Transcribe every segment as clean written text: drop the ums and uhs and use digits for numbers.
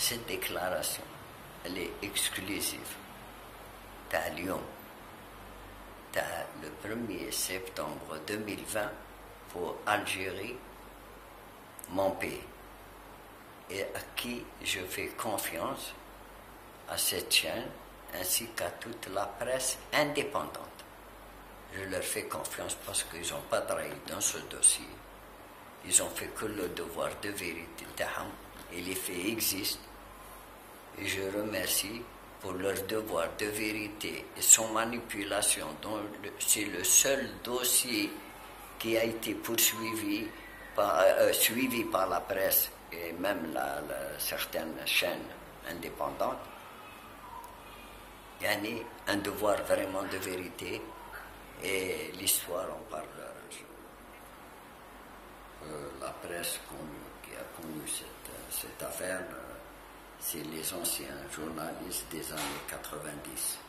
cette déclaration, elle est exclusive. T'as Lyon, t'as le 1er septembre 2020 pour Algérie, mon pays, et à qui je fais confiance, à cette chaîne, ainsi qu'à toute la presse indépendante. Je leur fais confiance parce qu'ils n'ont pas trahi dans ce dossier. Ils ont fait que le devoir de vérité. Et les faits existent. Et je remercie pour leur devoir de vérité et sans manipulation, dont c'est le seul dossier qui a été poursuivi suivi par la presse et même certaines chaînes indépendantes. Il y a un devoir vraiment de vérité et l'histoire en parle. La presse qui a connu cette affaire, c'est les anciens journalistes des années 90.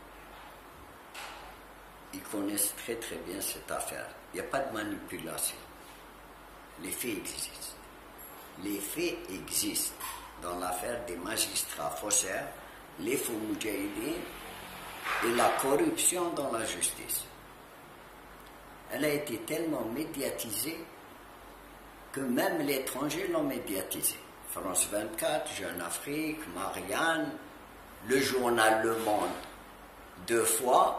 Ils connaissent très très bien cette affaire. Il n'y a pas de manipulation. Les faits existent. Les faits existent dans l'affaire des magistrats faussaires, les faux moudjahidines et la corruption dans la justice. Elle a été tellement médiatisée que même l'étranger l'ont médiatisée. France 24, Jeune Afrique, Marianne, le journal Le Monde, 2 fois,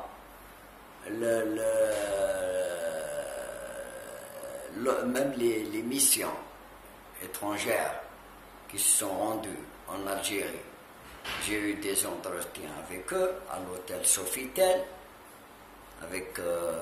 même les missions étrangères qui se sont rendues en Algérie. J'ai eu des entretiens avec eux à l'hôtel Sofitel, avec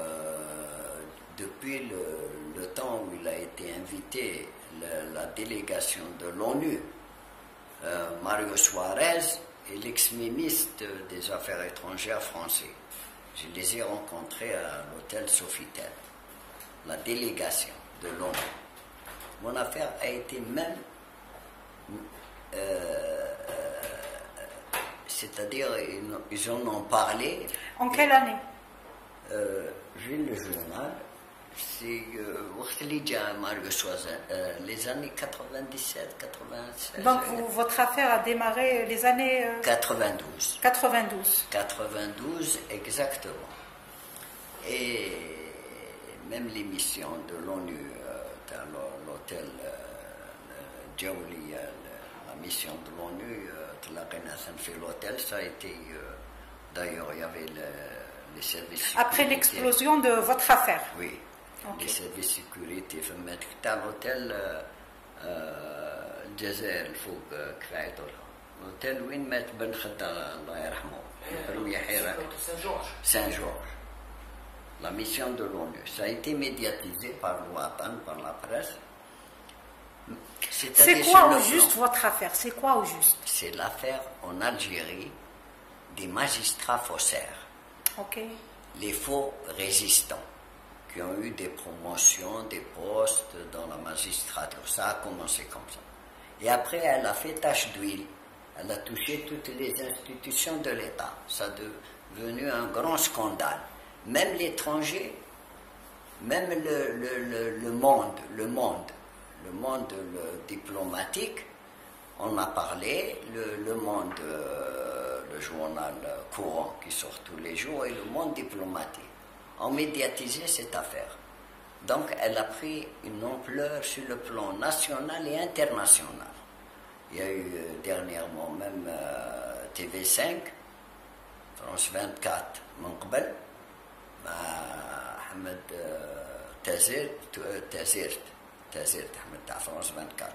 depuis le temps où il a été invité la délégation de l'ONU, Mario Suarez et l'ex-ministre des Affaires étrangères français. Je les ai rencontrés à l'hôtel Sofitel, la délégation de l'ONU. Mon affaire a été même, c'est-à-dire ils en ont parlé. En quelle année? J'ai le journal. C'est Mario Suarez, les années 97, 96. Donc votre affaire a démarré les années 92. 92. 92, exactement. Et même l'émission de l'ONU, dans l'hôtel Djaouli, la mission de l'ONU, fait l'hôtel, ça a été, d'ailleurs, il y avait les services. Après l'explosion de votre affaire? Oui. Okay. Les services de sécurité في à l'hôtel الجزائر الفوق كفايته l'hôtel وين مات بن خدة الله يرحمه premier حراك Saint-Georges. La mission de l'ONU, ça a été médiatisé par l'Ouatan, par la presse. C'est quoi au juste votre affaire? C'est quoi au juste? C'est l'affaire en Algérie des magistrats faussaires. Ok. Les faux résistants qui ont eu des promotions, des postes dans la magistrature. Ça a commencé comme ça. Et après, elle a fait tache d'huile. Elle a touché toutes les institutions de l'État. Ça a devenu un grand scandale. Même l'étranger, même le monde diplomatique, on a parlé, le monde, le journal courant qui sort tous les jours, et le monde diplomatique ont médiatisé cette affaire. Donc elle a pris une ampleur sur le plan national et international. Il y a eu dernièrement même TV5, France 24, Monkbel, Ahmed Tazirt, Ahmed France 24.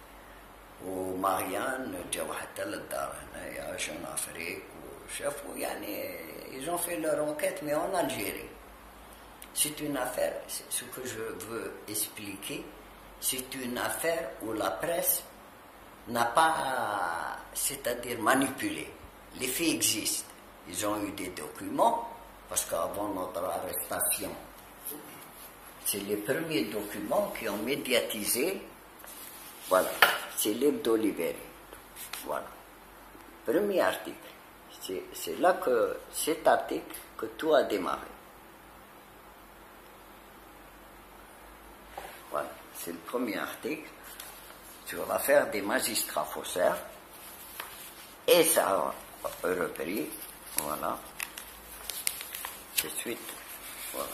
وماريان جاوا حتى للدار هنايا جون افريك وشافوا يعني ils ont fait leur enquête mais en Algérie. C'est une affaire, ce que je veux expliquer, c'est une affaire où la presse n'a pas, c'est-à-dire manipulé. Les faits existent. Ils ont eu des documents, parce qu'avant notre arrestation, c'est les premiers documents qui ont médiatisé. Voilà, c'est l'Hebdo Libéré. Voilà. Premier article. C'est là que cet article que tout a démarré. Voilà, c'est le premier article sur l'affaire des magistrats faussaires. Et ça a repris, voilà, de suite, voilà.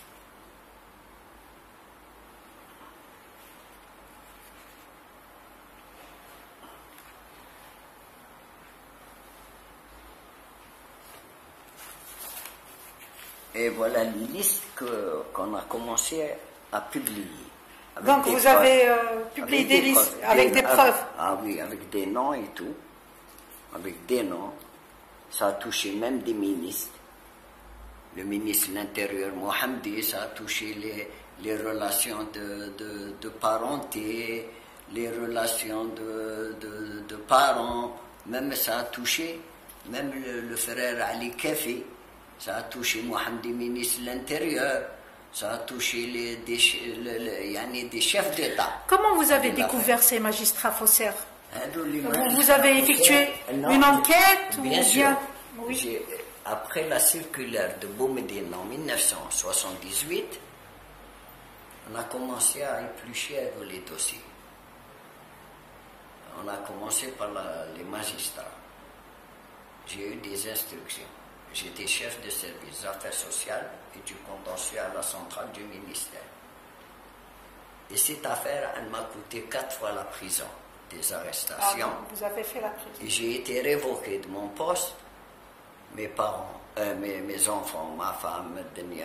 Et voilà une liste qu'on a commencé à publier. Donc vous avez publié des listes avec des preuves. Ah oui, avec des noms et tout. Avec des noms. Ça a touché même des ministres. Le ministre de l'Intérieur, Mohamedi, ça a touché les relations de parenté, les relations de parents. Même ça a touché, même le frère Ali Kafi. Ça a touché Mohamedi, ministre de l'Intérieur. Ça a touché des chefs d'État. Comment vous avez découvert ces magistrats faussaires? Vous avez effectué une enquête ou bien sûr. Oui. Après la circulaire de Boumediene en 1978, on a commencé à éplucher les dossiers. On a commencé par les magistrats. J'ai eu des instructions. J'étais chef de service d'affaires sociales et du contentieux à la centrale du ministère. Et cette affaire, elle m'a coûté 4 fois la prison, des arrestations. Ah, vous avez fait la prison. Et j'ai été révoqué de mon poste. Mes parents, mes enfants, ma femme,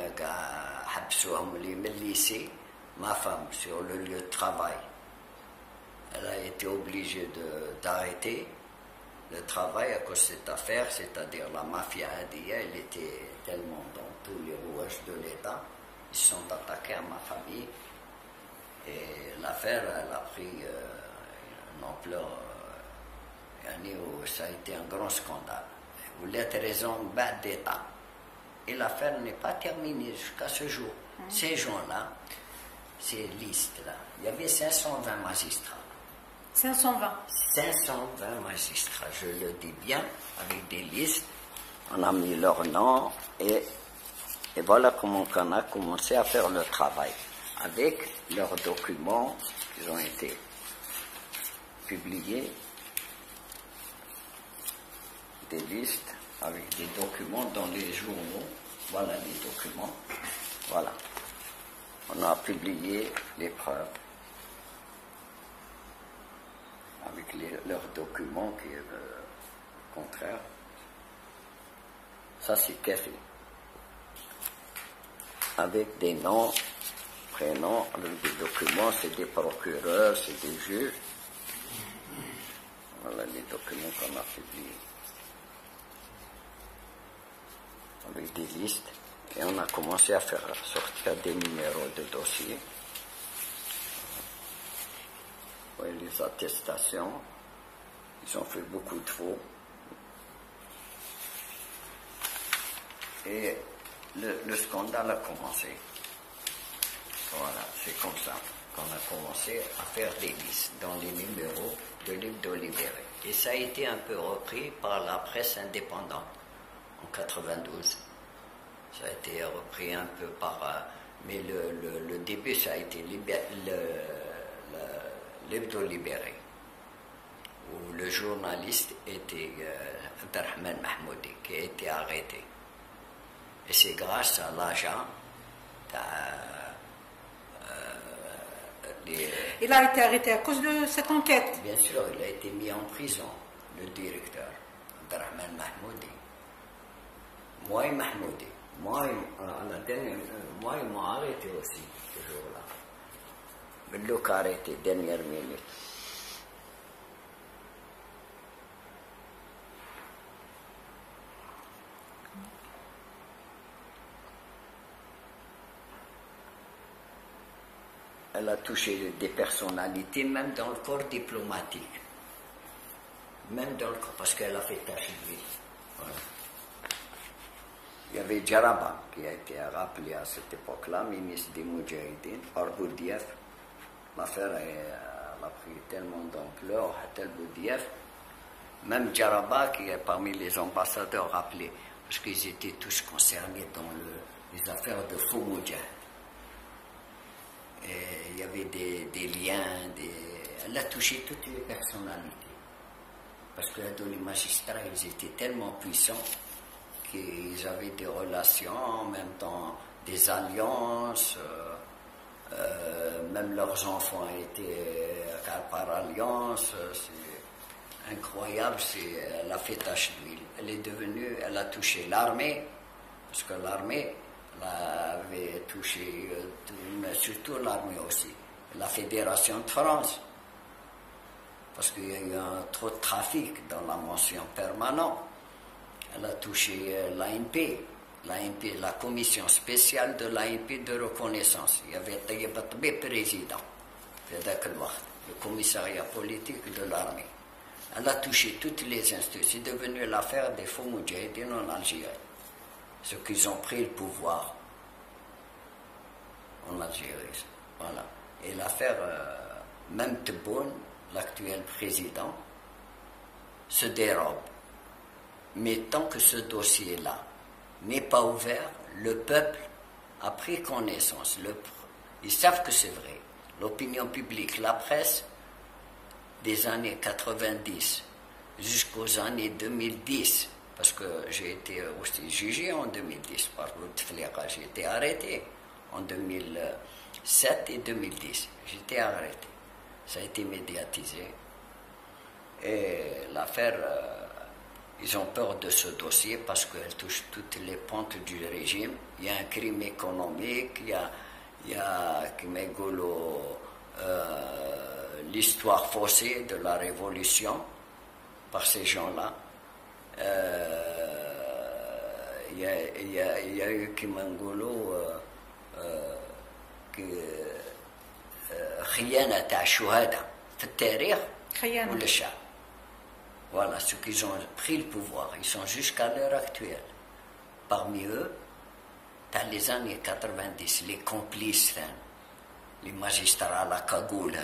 lycée, ma femme sur le lieu de travail. Elle a été obligée d'arrêter le travail à cause de cette affaire, c'est-à-dire la mafia Hadia, elle était tellement dans tous les rouages de l'État, ils se sont attaqués à ma famille et l'affaire elle a pris une ampleur, ça a été un grand scandale. Vous l'êtes raison d'État. Et l'affaire n'est pas terminée jusqu'à ce jour. Ces gens-là, ces listes-là, il y avait 520 magistrats. 520. 520 magistrats, je le dis bien, avec des listes. On a mis leur nom et voilà comment on a commencé à faire le travail. Avec leurs documents qui ont été publiés, des listes avec des documents dans les journaux. Voilà les documents. Voilà. On a publié les preuves avec leurs documents qui est contraire. Ça c'est café. Avec des noms, prénoms, avec des documents, c'est des procureurs, c'est des juges. Voilà les documents qu'on a publiés. Avec des listes. Et on a commencé à faire sortir des numéros de dossiers. Oui, les attestations, ils ont fait beaucoup de faux. Et le scandale a commencé. Voilà, c'est comme ça qu'on a commencé à faire des listes dans les numéros de l'Hebdo Libéré. Et ça a été un peu repris par la presse indépendante en 92. Ça a été repris un peu par... mais le début, ça a été l'Hebdo Libéré, où le journaliste était Abdelrahman Mahmoudi, qui a été arrêté. Et c'est grâce à l'agent Il a été arrêté à cause de cette enquête. Bien sûr, il a été mis en prison, le directeur, Abdelrahman Mahmoudi. Moi et Mahmoudi. Moi, ils m'ont arrêté aussi, ce jour-là. Mais le cas arrêté, dernière minute. Elle a touché des personnalités, même dans le corps diplomatique. Même dans le corps, parce qu'elle a fait tâche de vie. Voilà. Il y avait Djaraba, qui a été rappelé à cette époque-là, ministre des Moudjahidines, par Boudiaf. L'affaire a pris tellement d'ampleur, tel Boudiaf. Même Djaraba, qui est parmi les ambassadeurs rappelés, parce qu'ils étaient tous concernés dans les affaires de faux Moudjahid. Et il y avait des liens, elle a touché toutes les personnalités. parce que les magistrats, ils étaient tellement puissants qu'ils avaient des relations, en même temps des alliances, même leurs enfants étaient par alliance. C'est incroyable, elle a fait tache d'huile. Elle a touché l'armée, parce que l'armée avait touché, mais surtout l'armée aussi, la Fédération de France, parce qu'il y a eu trop de trafic dans la mention permanente. Elle a touché l'ANP, la commission spéciale de l'ANP de reconnaissance. Il y avait Tayyip Atbé président, le commissariat politique de l'armée. Elle a touché toutes les institutions. C'est devenu l'affaire des faux moudjahidines en Algérie. Ceux qui ont pris le pouvoir en Algérie. Voilà. Et l'affaire, même Tebboune, l'actuel président, se dérobe. Mais tant que ce dossier-là n'est pas ouvert, le peuple a pris connaissance. Ils savent que c'est vrai. L'opinion publique, la presse, des années 90 jusqu'aux années 2010, parce que j'ai été aussi jugé en 2010 par Bouteflika, j'ai été arrêté en 2007 et 2010. J'étais arrêté. Ça a été médiatisé. Et l'affaire, ils ont peur de ce dossier parce qu'elle touche toutes les pentes du régime. Il y a un crime économique, il y a l'histoire faussée de la révolution par ces gens-là. Il y a eu Kimangolo خيانة تاع الشهداء في التاريخ والشعب. Voilà, ceux qui ont pris le pouvoir, ils sont jusqu'à l'heure actuelle. Parmi eux, dans les années 90, les complices, les magistrats à la cagoule,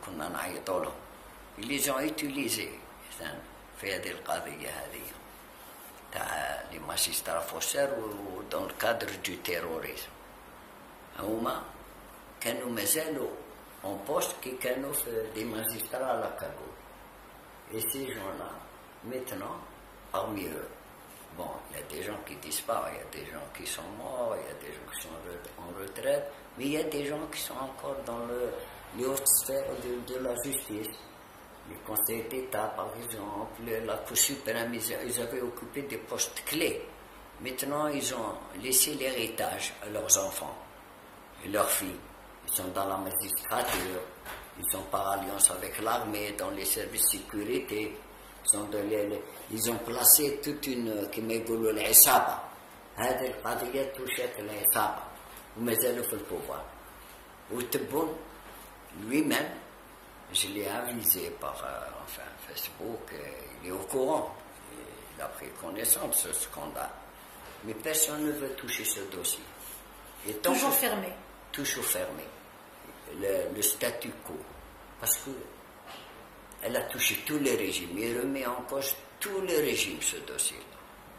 ils les ont utilisés في هذه القضية هذه تاع les magistrats faussaires dans le cadre du terrorisme. هما كانوا مازالوا en poste qui كانوا des magistrats à la cagoule. Et ces gens-là, maintenant, parmi eux, bon, il y a des gens qui disparaissent, il y a des gens qui sont morts, il y a des gens qui sont en retraite, mais il y a des gens qui sont encore dans les hautes sphères de la justice. Les conseils d'État, par exemple, la Cour suprême, ils avaient occupé des postes clés. Maintenant, ils ont laissé l'héritage à leurs enfants et leurs filles. Ils sont dans la magistrature, ils sont par alliance avec l'armée, dans les services de sécurité. Ils ont placé toute une كما يقولوا العصابة. هذه القضية touchait العصابة وما زالوا في البوفوار. وتبون lui-même, je l'ai avisé par Facebook, il est au courant, il a pris connaissance de ce scandale. Mais personne ne veut toucher ce dossier. Et toujours fermé. Toujours fermé. Le statu quo. Parce que elle a touché tous les régimes. Il remet en cause tous les régimes, ce dossier-là.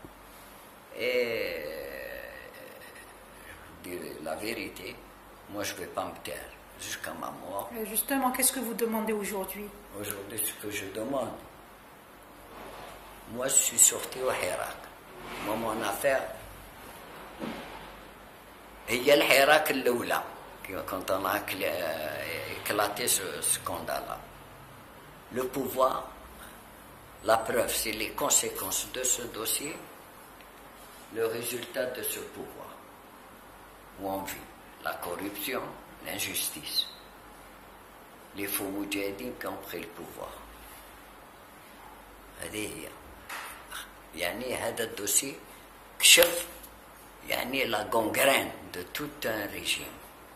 Et la vérité, moi je ne vais pas me taire jusqu'à ma mort. Et justement, qu'est-ce que vous demandez aujourd'hui? Aujourd'hui, ce que je demande, moi je suis sorti au Hirak. Moi, mon affaire, il y a le Hirak l'oula, quand on a éclaté ce scandale-là. Le pouvoir, la preuve, c'est les conséquences de ce dossier, le résultat de ce pouvoir, où on vit la corruption, l'injustice, les faux moudjahidines qui ont pris le pouvoir. يعني هذا الدوسي كشف يعني la gangrène de tout un régime.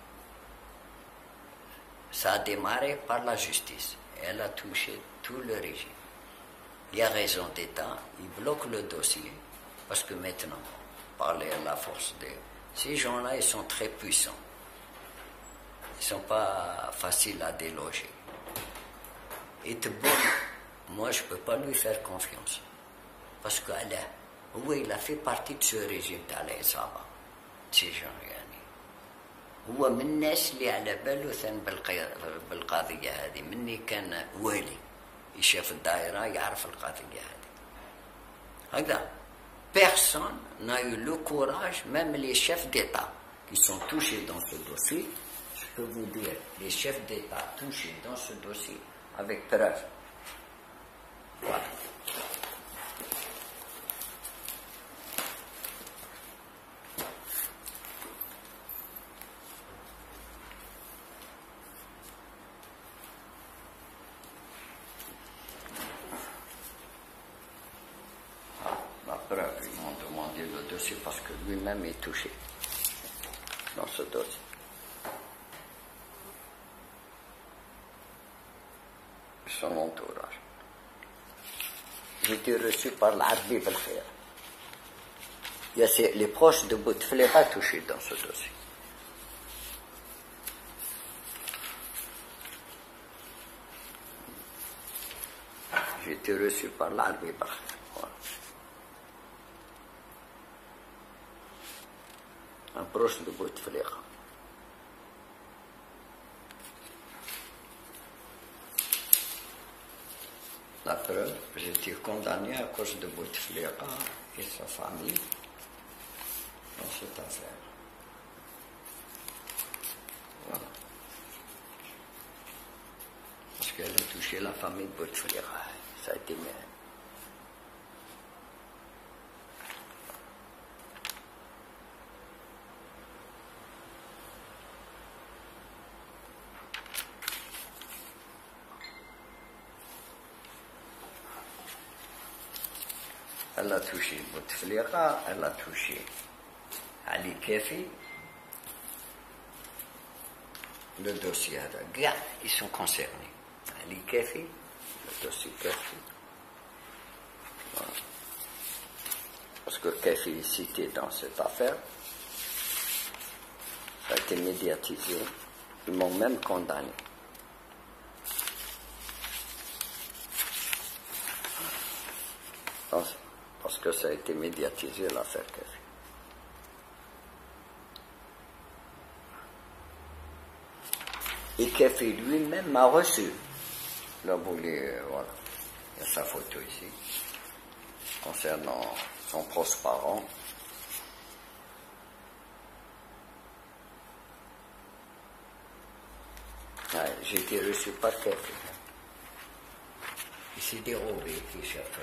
Ça a démarré par la justice. Elle a touché tout le régime. Il y a raison d'État, il bloque le dossier, parce que maintenant, par la force de... Ces gens-là, ils sont très puissants. Ils ne sont pas faciles à déloger. Et moi, je ne peux pas lui faire confiance. Parce qu'il a fait partie de ce régime d'Al-Isaba. Ces gens, هو من الناس اللي على باله ثان بالقضية هذه مني كان والي chef الدائرة يعرف القضية هذه. هكذا personne n'a eu le courage, même les chefs d'État qui sont touchés dans ce dossier, je peux vous dire, les chefs d'État touchés dans ce dossier avec preuve. Voilà. Ils m'ont demandé le dossier parce que lui-même est touché dans ce dossier. Son entourage. J'ai été reçu par l'Arbi Belkhair. Il y a les proches de Bouteflika touchés dans ce dossier. J'ai été reçu par l'Arbi Belkhair. Un proche de Bouteflika. La preuve, j'ai été condamné à cause de Bouteflika et sa famille dans cette affaire. Voilà. Parce qu'elle a touché la famille de Bouteflika. Ça a été bien. Elle a touché Bouteflika, elle a touché Ali Kafi. Le dossier de gars, ils sont concernés. Ali Kafi, le dossier Kafi. Voilà. Parce que Kafi est cité dans cette affaire. Ça a été médiatisé. Ils m'ont même condamné. Parce que ça a été médiatisé l'affaire Kafi. Et Kafi lui-même m'a reçu. Là, vous voulez, voilà, il y a sa photo ici, concernant son proche parent. Ouais, j'ai été reçu par Kafi. Il s'est dérobé, qui est chef.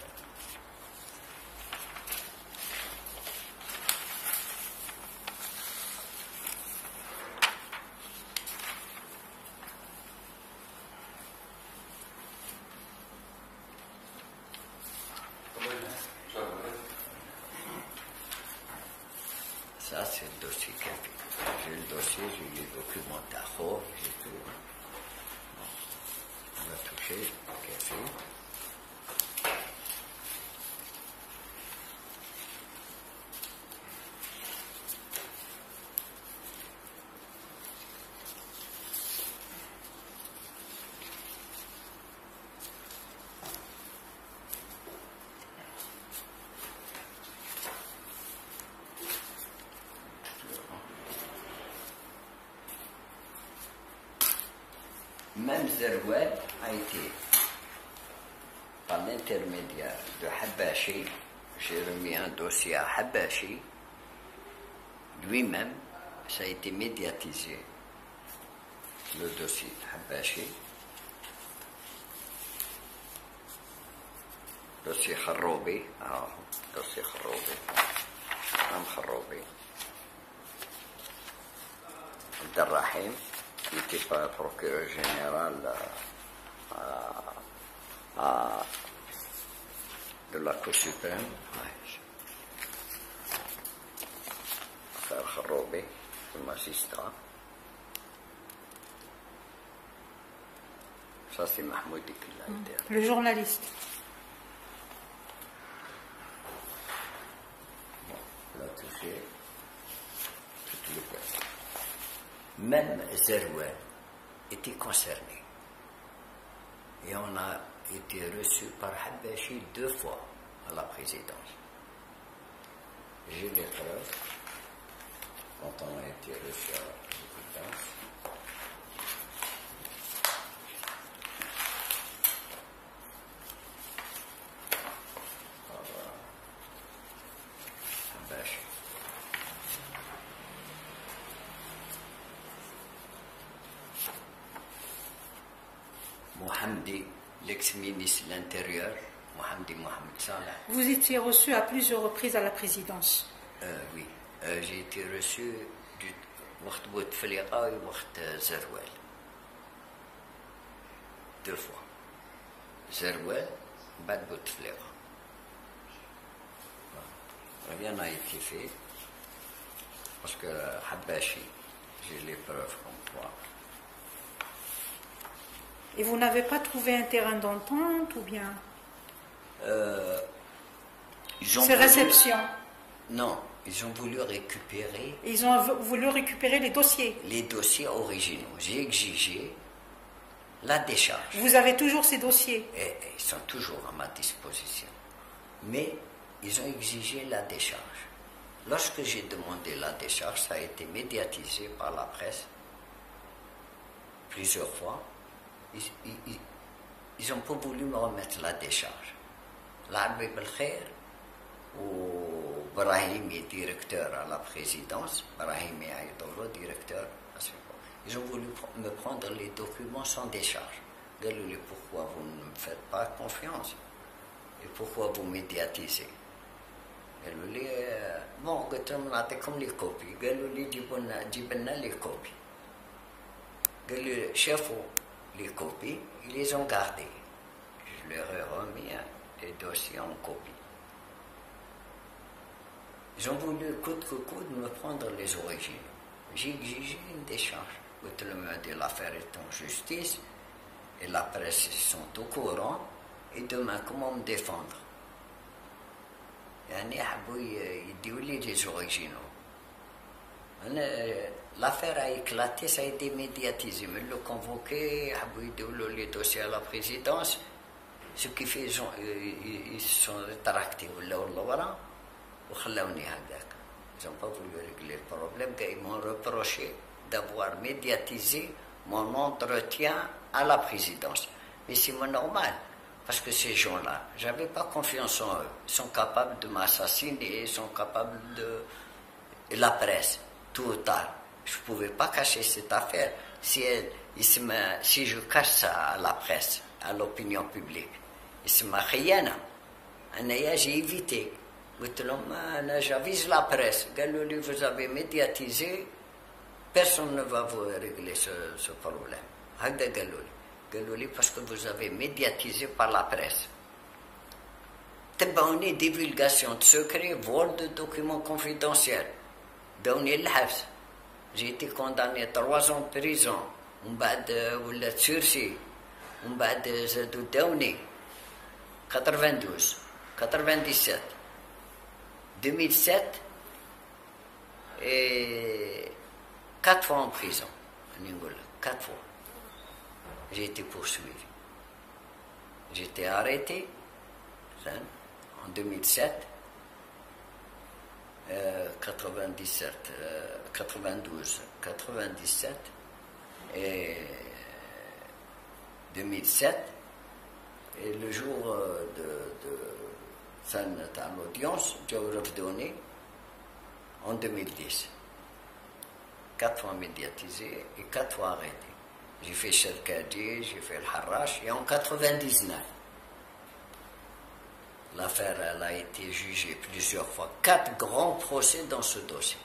Ça, c'est le dossier Kafi. J'ai le dossier, j'ai les documents d'Aho, j'ai tout. On a touché Kafi. Même Zeroued a été, par l'intermédiaire de Habashi, j'ai remis un dossier à Habashi, lui-même, ça a été médiatisé, le dossier de Habashi, dossier Kharoubi, dossier Kharoubi, Kharoubi, Abdelrahim, qui n'était pas procureur général de la Cour suprême. Affaire Kharoubi, le magistrat. Ça, c'est Mahmoudi qui l'a été. Le journaliste. Bon, il a touché toutes les personnes. Même Zeroued était concerné. Et on a été reçu par Habashi 2 fois à la présidence. J'ai les preuves quand on a été reçu à la présidence. Mohamdi, l'ex-ministre de l'Intérieur, Mohammed Salah. Vous étiez reçu à plusieurs reprises à la présidence. Oui, j'ai été reçu du وقت Bouteflika et وقت Zerouel. 2 fois. Zerouel, بعد Bouteflika. Rien n'a été fait parce que Habashi, j'ai les preuves comme toi. Et vous n'avez pas trouvé un terrain d'entente ou bien ces réceptions? Non, ils ont voulu récupérer. Ils ont voulu récupérer les dossiers. Les dossiers originaux. J'ai exigé la décharge. Vous avez toujours ces dossiers? Et ils sont toujours à ma disposition. Mais ils ont exigé la décharge. Lorsque j'ai demandé la décharge, ça a été médiatisé par la presse plusieurs fois. Ils n'ont pas voulu me remettre la décharge. L'Habib El-Khair ou Brahimi, directeur à la présidence, Brahimi Aïdolo, directeur, ils ont voulu me prendre les documents sans décharge. Galou, pourquoi vous ne me faites pas confiance? Et pourquoi vous médiatisez? Galou, bon, comme les copies. Galou, jibna les copies. Galou, chef, les copies, ils les ont gardées. Je leur ai remis des dossiers en copie. Ils ont voulu coûte que coûte me prendre les originaux. J'ai exigé une décharge. L'affaire est en justice et la presse sont au courant. Et demain, comment me défendre? Ils disent les originaux. L'affaire a éclaté, ça a été médiatisé. Mais le convoqué, ils disent les dossiers à la présidence. Ce qui fait ils se sont rétractés. Ils n'ont pas voulu régler le problème. Ils m'ont reproché d'avoir médiatisé mon entretien à la présidence. Mais c'est normal, parce que ces gens-là, je n'avais pas confiance en eux. Ils sont capables de m'assassiner, ils sont capables de... Et la presse, tôt ou tard. Je ne pouvais pas cacher cette affaire. Si je cache ça à la presse, à l'opinion publique, j'ai évité. J'avise la presse. Vous avez médiatisé, personne ne va vous régler ce problème. Parce que vous avez médiatisé par la presse. Tabaouni, divulgation de secrets, vol de documents confidentiels. J'ai été condamné 3 ans de prison. Ou la sursis. Zadou Daouni. 92, 97, 2007 et 4 fois en prison. 4 fois. J'ai été poursuivi. J'ai été arrêté en 2007, 97, 92, 97 et 2007. Et le jour de l'audience, j'ai redonné en 2010. 4 fois médiatisé et 4 fois arrêté. J'ai fait Cherkadi, j'ai fait le Harrach, et en 99, l'affaire elle a été jugée plusieurs fois. 4 grands procès dans ce dossier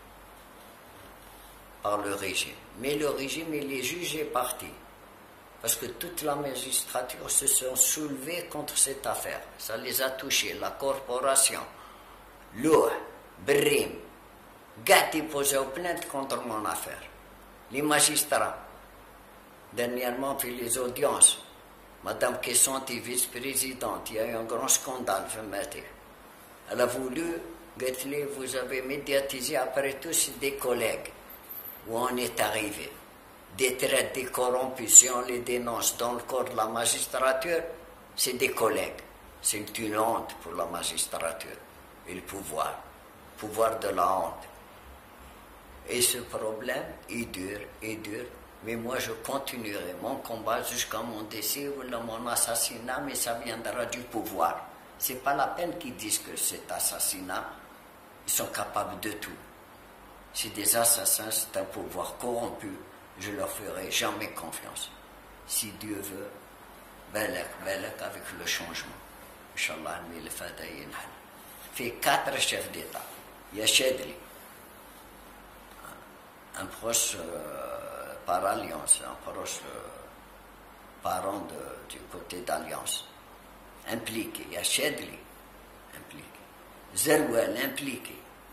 par le régime. Mais le régime, il est jugé parti. Parce que toute la magistrature se sont soulevés contre cette affaire. Ça les a touchés. La corporation, l'eau, Brim, Gatti posé plainte contre mon affaire. Les magistrats, dernièrement, fait les audiences. Madame Kessanti, vice-présidente, il y a eu un grand scandale, elle a voulu, vous avez médiatisé, après tout, c'est des collègues où on est arrivé. Des traites, des corrompus, si on les dénonce dans le corps de la magistrature, c'est des collègues. C'est une honte pour la magistrature et le pouvoir de la honte. Et ce problème est dur, mais moi je continuerai mon combat jusqu'à mon décès ou mon assassinat, mais ça viendra du pouvoir. C'est pas la peine qu'ils disent que cet assassinat, ils sont capables de tout. C'est des assassins, c'est un pouvoir corrompu. Je leur ferai jamais confiance. Si Dieu veut, بالك avec le changement. Inch'Allah, الملف هذا ينحل. في 4 chefs d'État. Il y a Chadli, un proche par alliance, un proche parent du côté d'alliance, impliqué. Il y a Chadli, impliqué. Zerouel, impliqué.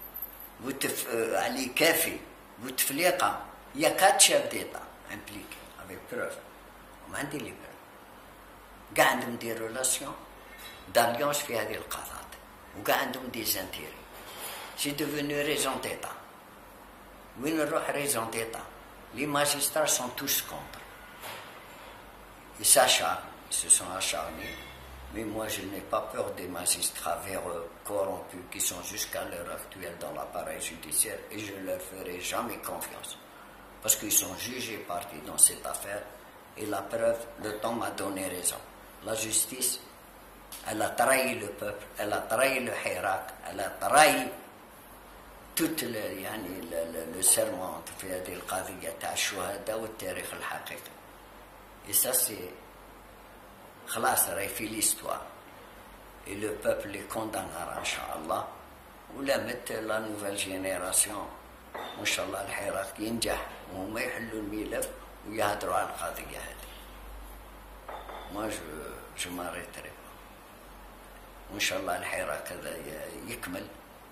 Ali Kafi, Bouteflika. Il y a 4 chefs d'État impliqués, avec preuve. On m'a dit les preuves. كاع عندهم دي ريلاسيون d'alliance في هذه القضايا وكاع عندهم دي زانتيري. سي devenu raison d'État. وين نروح raison d'État? Les magistrats sont tous contre. Ils s'acharnent, ils se sont acharnés. Mais moi, je n'ai pas peur des magistrats véreux, corrompus, qui sont jusqu'à l'heure actuelle dans l'appareil judiciaire, et je ne leur ferai jamais confiance. Parce qu'ils sont jugés partis dans cette affaire, et la preuve, le temps m'a donné raison. La justice, elle a trahi le peuple, elle a trahi le Hirak, elle a trahi tout le serment في هذه القضية تاع الشهداء والتاريخ الحقيقي. Et ça, c'est خلاص راهي في l'histoire. Et le peuple les condamnera, Inch'Allah. ولا مت la nouvelle génération, إن شاء الله الحراك ينجح وهما يحلوا الملف ويهدروا على القضية هذه. Moi, je m'arrêterai pas. وإن شاء الله الحراك هذا يكمل.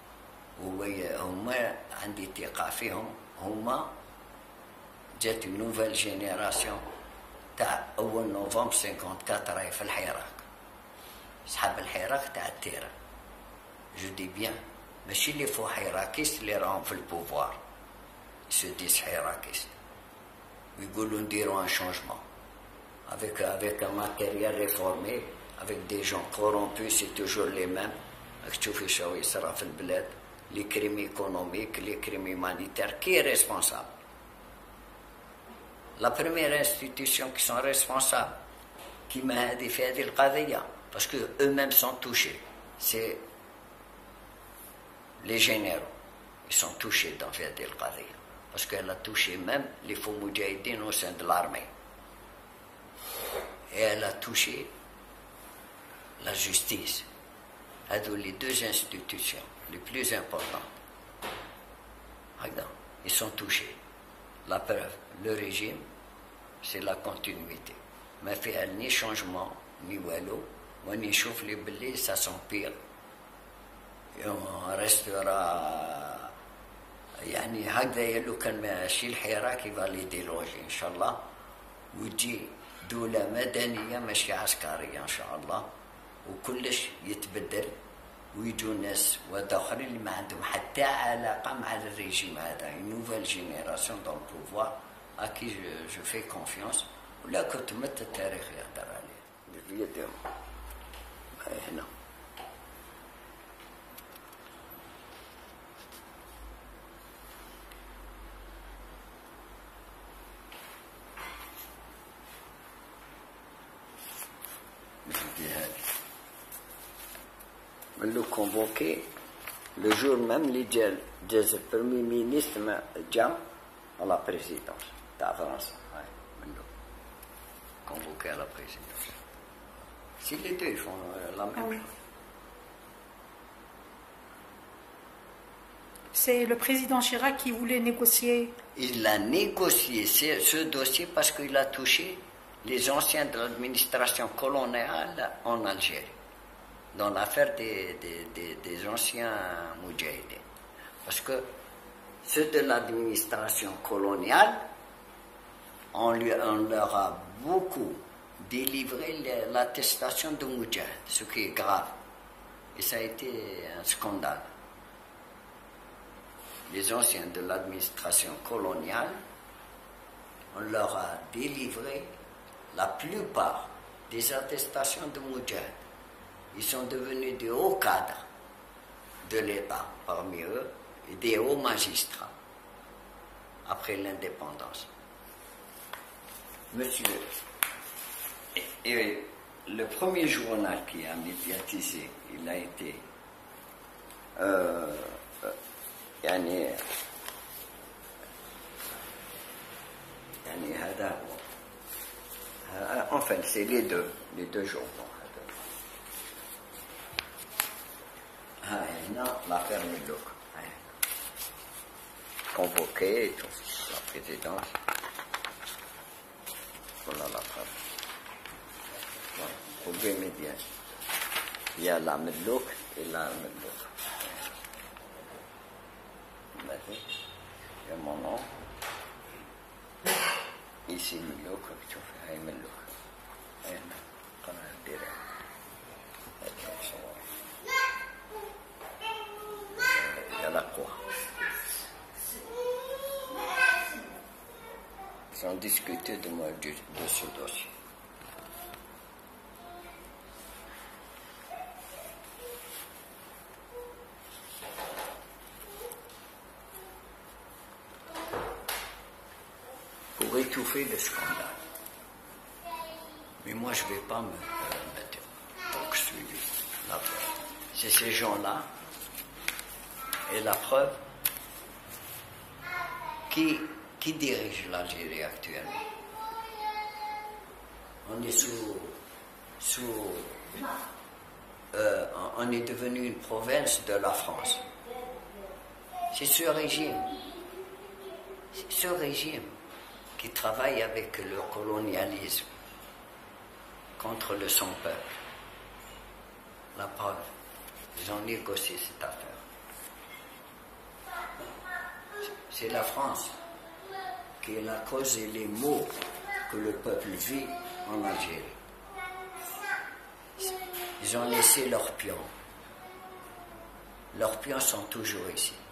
وهما عندي ثقة فيهم. هما جات نوفيل جينيراسيون تاع أول نوفمبر 54 راهي في الحراك. صحاب الحراك تاع التيران. جو دي بيان ماشي اللي فو حراكيست اللي راهم في البوفوار. سو ديس حراكيست. ويقولوا نديروا ان شونجمون. avec un matériel réformé, avec des gens corrompus, c'est toujours les mêmes. راك تشوفي شنو يصرا في البلاد. Les crimes économiques, les crimes humanitaires, qui est responsable? La première institution qui sont responsables, qui m'a dit fait le qadiyya, parce que eux-mêmes sont touchés, c'est les généraux. Ils sont touchés dans fait le qadiyya, parce qu'elle a touché même les faux moudjahidines au sein de l'armée. Et elle a touché la justice. Les 2 institutions les plus importantes. Ils sont touchés. La preuve, le régime, c'est la continuité. Mais fait ni changement, ni wallo, on y chauffe les blés, ça s'empire. Et on restera. يعني هكذا لو كان ماشي الحراك يبقى لي ديلوجي ان شاء الله وتجي دولة مدنية ماشي عسكرية ان شاء الله وكلش يتبدل ويجوا ناس واخرين اللي ما عندهم حتى علاقه مع الريجيم هذا نوفيل جينيراسيون دون بوفوار اكي جو في كونفيونس ولا كنت مت التاريخ يهدر عليه بيدهم هنا. Le convoqué le jour même les le premier ministre Djam à la présidence de la France, convoqué à la présidence. Si les deux font la même chose. C'est le président Chirac qui voulait négocier. Il a négocié ce dossier parce qu'il a touché les anciens de l'administration coloniale en Algérie. Dans l'affaire des anciens moudjahidines. Parce que ceux de l'administration coloniale, on leur a beaucoup délivré l'attestation de moudjahid, ce qui est grave. Et ça a été un scandale. Les anciens de l'administration coloniale, on leur a délivré la plupart des attestations de moudjahid. Ils sont devenus des hauts cadres de l'État parmi eux et des hauts magistrats après l'indépendance. Monsieur, et le premier journal qui a médiatisé, il a été يعني هذا Enfin, c'est les deux jours. Non, l'affaire Melouk. Convoqué, tout, la présidence. Voilà la preuve. Vous pouvez me dire. Il y a la Melouk et la Melouk. Il y a mon nom. Ici, Melouk, tu fais un Melouk. Comme un direct. Il y a la croix. Ils ont discuté de moi de ce dossier. Pour étouffer le scandale. Mais moi, je ne vais pas me poursuivre la preuve. C'est ces gens-là. Et la preuve, qui dirige l'Algérie actuellement? On est on est devenu une province de la France. C'est ce régime qui travaille avec le colonialisme contre le son-peuple. La preuve, ils ont négocié cette affaire. C'est la France qui est la cause et les maux que le peuple vit en Algérie. Ils ont laissé leurs pions. Leurs pions sont toujours ici.